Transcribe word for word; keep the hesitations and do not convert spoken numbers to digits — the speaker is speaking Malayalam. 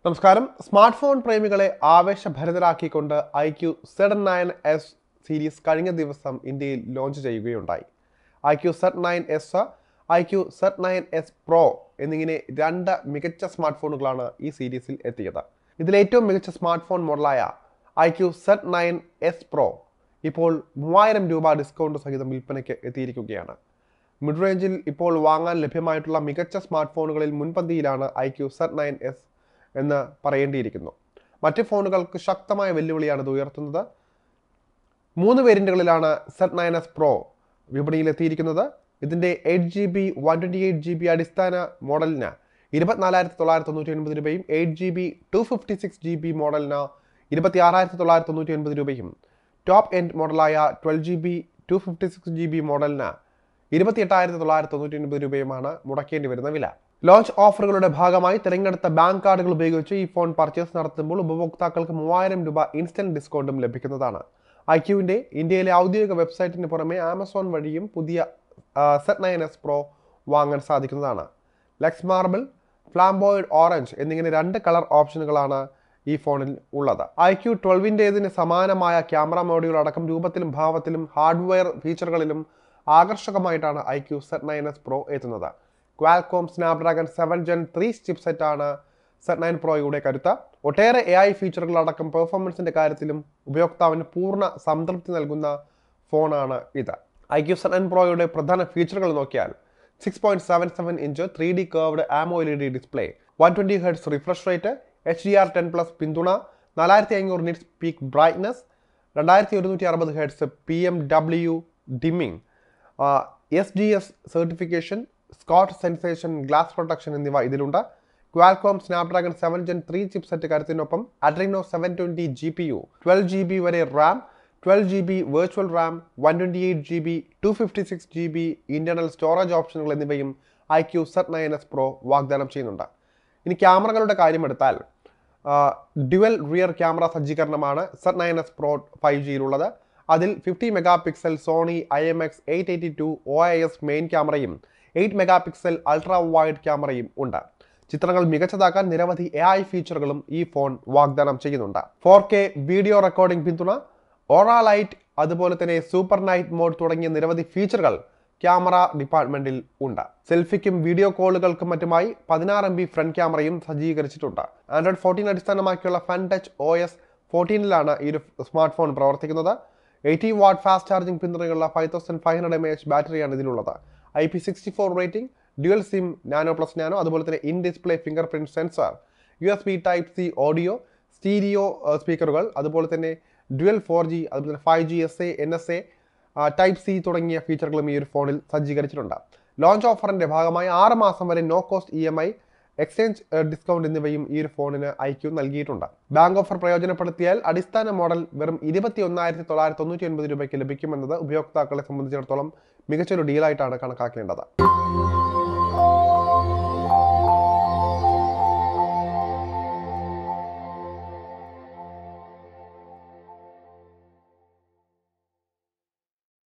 നമസ്കാരം. സ്മാർട്ട് ഫോൺ പ്രേമികളെ ആവേശഭരിതരാക്കിക്കൊണ്ട് I Q Z nine S series കഴിഞ്ഞ ദിവസം ഇന്ത്യയിൽ ലോഞ്ച് ചെയ്യുകയുണ്ടായി. I Q Z nine S, I Q Z nine S pro എന്നിങ്ങനെ രണ്ട് മികച്ച സ്മാർട്ട് ഫോണുകളാണ് ഈ സീരീസിൽ എത്തിയത്. ഇതിലേറ്റവും മികച്ച സ്മാർട്ട് ഫോൺ മോഡലായ I Q Z nine S pro ഇപ്പോൾ മൂവായിരം രൂപ ഡിസ്കൗണ്ട് സഹിതം വിൽപ്പനയ്ക്ക് എത്തിയിരിക്കുകയാണ്. മിഡ് റേഞ്ചിൽ ഇപ്പോൾ വാങ്ങാൻ ലഭ്യമായിട്ടുള്ള മികച്ച സ്മാർട്ട് ഫോണുകളിൽ മുൻപന്തിയിലാണ് I Q Z nine S എന്ന് പറയേണ്ടിയിരിക്കുന്നു. മറ്റ് ഫോണുകൾക്ക് ശക്തമായ വെല്ലുവിളിയാണ് ഇത് ഉയർത്തുന്നത്. മൂന്ന് വേരിയന്റുകളിലാണ് സെഡ് നയൻ എസ് പ്രോ വിപണിയിൽ എത്തിയിരിക്കുന്നത്. ഇതിൻ്റെ eight G B one twenty eight G B അടിസ്ഥാന മോഡലിന് ഇരുപത്തിനാലായിരത്തി തൊള്ളായിരത്തി തൊണ്ണൂറ്റി ഒൻപത് രൂപയും eight G B two fifty six G B മോഡലിന് ഇരുപത്തി ആറായിരത്തി തൊള്ളായിരത്തി തൊണ്ണൂറ്റി ഒൻപത് രൂപയും ടോപ്പ് എൻഡ് മോഡലായ twelve G B two fifty six G B മോഡലിന് ഇരുപത്തി എട്ടായിരത്തി തൊള്ളായിരത്തി തൊണ്ണൂറ്റി ഒൻപത് രൂപയുമാണ് മുടക്കേണ്ടി വരുന്ന വില. ലോഞ്ച് ഓഫറുകളുടെ ഭാഗമായി തിരഞ്ഞെടുത്ത ബാങ്ക് കാർഡുകൾ ഉപയോഗിച്ച് ഈ ഫോൺ പർച്ചേസ് നടത്തുമ്പോൾ ഉപഭോക്താക്കൾക്ക് മൂവായിരം രൂപ ഇൻസ്റ്റന്റ് ഡിസ്കൗണ്ടും ലഭിക്കുന്നതാണ്. ഐക്യുവിൻ്റെ ഇന്ത്യയിലെ ഔദ്യോഗിക വെബ്സൈറ്റിന് പുറമെ ആമസോൺ വഴിയും പുതിയ സെഡ് നയൻ എസ് പ്രോ വാങ്ങാൻ സാധിക്കുന്നതാണ്. ലെക്സ് മാർബിൾ, ഫ്ലാംബോയിഡ് ഓറഞ്ച് എന്നിങ്ങനെ രണ്ട് കളർ ഓപ്ഷനുകളാണ് ഈ ഫോണിൽ ഉള്ളത്. ഐ ക്യു ട്വൽവിൻ്റേതിന് സമാനമായ ക്യാമറ മോഡ്യൂൾ അടക്കം രൂപത്തിലും ഭാവത്തിലും ഹാർഡ്വെയർ ഫീച്ചറുകളിലും ആകർഷകമായിട്ടാണ് I Q Z nine S pro എത്തുന്നത്. Qualcomm Snapdragon seven gen three ചിപ്സെറ്റാണ് സെഡ് നയൻ പ്രോയുടെ കരുത്ത്. ഒട്ടേറെ എ ഐ ഫീച്ചറുകളടക്കം പെർഫോമൻസിൻ്റെ കാര്യത്തിലും ഉപയോക്താവിന് പൂർണ്ണ സംതൃപ്തി നൽകുന്ന ഫോണാണ് ഇത്. ഐ ക്യു സെഡ് നയൻ പ്രോയുടെ പ്രധാന ഫീച്ചറുകൾ നോക്കിയാൽ six point seven seven inch three D curved AMOLED display, one twenty hertz refresh rate, H D R ten plus പിന്തുണ, നാലായിരത്തി അഞ്ഞൂറ് നിറ്റ്സ് പീക്ക് ബ്രൈറ്റ്നസ്, രണ്ടായിരത്തി ഒരുന്നൂറ്റി അറുപത് hertz P M W dimming, S D S certification, Schott Xensation, glass protection എന്നിവ ഇതിലുണ്ട്. Qualcomm Snapdragon seven gen three chipset കരുത്തിനൊപ്പം Adreno seven twenty G P U, twelve G B വരെ RAM, twelve G B virtual RAM, one twenty eight G B two fifty six G B internal storage ഓപ്ഷനുകൾ എന്നിവയും I Q Z nine S pro വാഗ്ദാനം ചെയ്യുന്നുണ്ട്. ഇനി ക്യാമറകളുടെ കാര്യമെടുത്താൽ ഡ്യുവൽ റിയർ ക്യാമറ സജ്ജീകരണമാണ് Z nine S pro five ജിയിലുള്ളത്. അതിൽ fifty megapixel Sony I M X eight eighty two O I S main ക്യാമറയും eight megapixel ultra wide ക്യാമറയും ഉണ്ട്. ചിത്രങ്ങൾ മികച്ചതാക്കാൻ നിരവധി എ ഐ ഫീച്ചറുകളും ഈ ഫോൺ വാഗ്ദാനം ചെയ്യുന്നുണ്ട്. ഫോർ കെ വീഡിയോ റെക്കോർഡിംഗ് പിന്തുണ, ഓറ ലൈറ്റ്, അതുപോലെ തന്നെ സൂപ്പർ നൈറ്റ് മോഡ് തുടങ്ങിയ നിരവധി ഫീച്ചറുകൾ ക്യാമറ ഡിപ്പാർട്ട്മെന്റിൽ ഉണ്ട്. സെൽഫിക്കും വീഡിയോ കോളുകൾക്കും മറ്റുമായി പതിനാറ് എം ബി ഫ്രണ്ട് ക്യാമറയും സജ്ജീകരിച്ചിട്ടുണ്ട്. ആൻഡ്രോയിഡ് ഫോർട്ടീൻ അടിസ്ഥാനമാക്കിയുള്ള ഫൺ ടച്ച് ഒ എസ് ഫോർട്ടീനിലാണ് ഈ ഒരു സ്മാർട്ട് ഫോൺ പ്രവർത്തിക്കുന്നത്. എയ്റ്റി വാട്ട് ഫാസ്റ്റ് ചാർജിംഗ് പിന്തുണയുള്ള five thousand five hundred M H ബാറ്ററിയാണ് ഇതിലുള്ളത്. I P sixty four rating, dual SIM nano plus nano, അതുപോലെ തന്നെ in display fingerprint sensor, U S B type C audio, stereo സ്പീക്കറുകൾ, അതുപോലെ തന്നെ ഡ്യുവൽ ഫോർ ജി, അതുപോലെ തന്നെ five G S A N S A type C തുടങ്ങിയ ഫീച്ചറുകളും ഈ ഒരു ഫോണിൽ സജ്ജീകരിച്ചിട്ടുണ്ട്. ലോഞ്ച് ഓഫറിന്റെ ഭാഗമായി ആറ് മാസം വരെ no cost E M I, exchange discount എന്നിവയും ഈ ഒരു ഫോണിന് ഐ ക്യു നൽകിയിട്ടുണ്ട്. ബാങ്ക് ഓഫർ പ്രയോജനപ്പെടുത്തിയാൽ അടിസ്ഥാന മോഡൽ വെറും ഇരുപത്തി ഒന്നായിരത്തി തൊള്ളായിരത്തി തൊണ്ണൂറ്റി ഒൻപത് രൂപയ്ക്ക് ലഭിക്കുമെന്നത് ഉപയോക്താക്കളെ സംബന്ധിച്ചിടത്തോളം മികച്ചൊരു ഡീലായിട്ടാണ് കണക്കാക്കേണ്ടത്.